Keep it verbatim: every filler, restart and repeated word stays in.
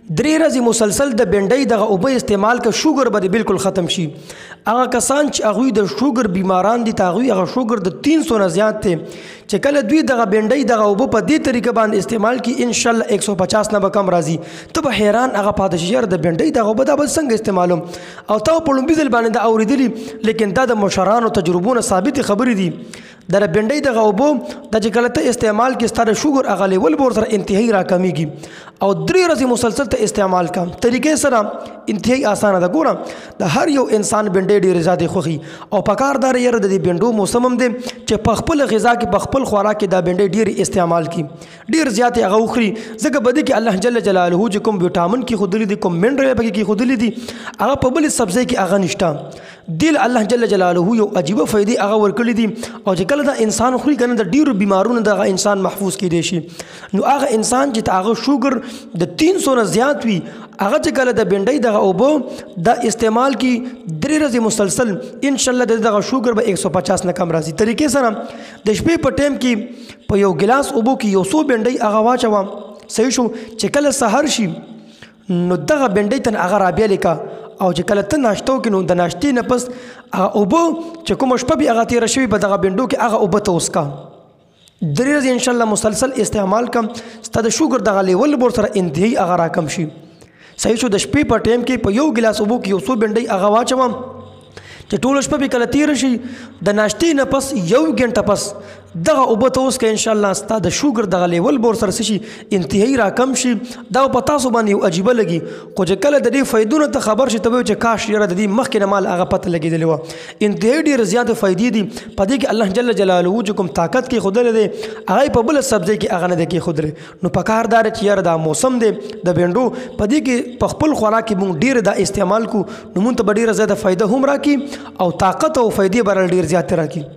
درې ورځې مسلسل د بنډۍ دغه اوبه استعمال که شوګر به بالکل ختم شي. هغه کسان چې هغوی د شوګر بیماران دي ته هغوی هغه شوګر د تین سو نه زیات دی چې کله دوی دغه بنډۍ دغه اوبه په دې طریقه باندې استعمال کړي انشاءالله ایک سو پچاس نه به کم راځي. ته به حیران هغه پاتې شي یاره د بنډۍ دغه اوبه دا به څنګه استعمالوم او تا په لومبي ځل باندې دا اورېدلي لیکن دا د مشرانو تجربو نه ثابتې خبرې دي. د بنډۍ دغه اوبو دا چې کله ته استعمال کې ستا د شوګر هغه لیول به ورسره انتهایي راکمیږي او درې ورځې مسلسل ته استعمال کا طریقې سره انتهایي اسانه ده. ګوره د هر یو انسان بنډۍ ډېرې زیاتې خوښي او پکار دا یاره د دې بنډو موسم هم دی چې په خپل غذا کې په خپل خوراک کې دا بنډۍ ډېرې استعمال کړي ډېر زیاتې هغه وخوري ځکه به دې کې الله جل جلاله چې کوم ویټامین کې ښودلي دي کوم منرل پکې کې ښودلي دي هغه په بلې سبزۍ کې هغه نشته. دل الله جل جلاله یو عجیبه فائدې هغه ورکړي دي او چې کله دا انسان خوري کنه د ډیرو بیمارونو دغه انسان محفوظ کیدی شي. نو هغه انسان چې هغه شوګر د تین سو نه زیات وي هغه چې کله د بنډۍ دغه اوبه د استعمال کی درې ورځې مسلسل انشاءالله دغه شوګر به ایک سو پچاس نه کم راځي. طریقې سره د شپې په ټیم کې په یو ګلاس اوبو کې یو سو بنډۍ هغه واچوه صحیح شو. چې کله سحر شي نو دغه بنډۍ ته هغه رابیا لیکه او چې کله ته ناشته وکړې نو د ناشتې نه پس هغه اوبه چې کومه شپه به هغه تېره شوې په دغه بنډو کې هغه اوبه ته وڅښه درې ورځې انشاءالله مسلسل استعمال کم ستا د شوګر دغه لیول به ورسره انتهایي هغه راکم شي. صحیح شو. د شپې په ټایم کې په یو ګلاس اوبو کې یو څو بنډۍ هغه واچوم چې ټوله شپه به کله تېره شي د ناشتې نه پس یو ګنټه پس دغه اوبه ته وڅښه انشاءالله ستا د شوګر دغه لیول به ورسره څه شي انتهایي راکم شي. دا په تاسو باندې یو عجیبه لګي خو چې کله د دې فایدونو ته خبر شي ته به چې کاش یاره د دې مخکې نه مال هغه پته لګېدلې وه. انتهایي ډېرې زیاتې فایدې دي په دې کې الله جل جلاله چې کوم طاقت کې ښودلی دی هغه یې په بله سبزۍ کې هغه نه دی کېښودلی. نو پکار دا دی چې یاره دا موسم دی د بنډو په دې کې په خپل خوراک کې مونږ ډېر دا استعمال کړو نو مونږ ته به ډېره زیاته فایده هم راکړي او طاقت او فایدې به ډېر زیاتې راکړي.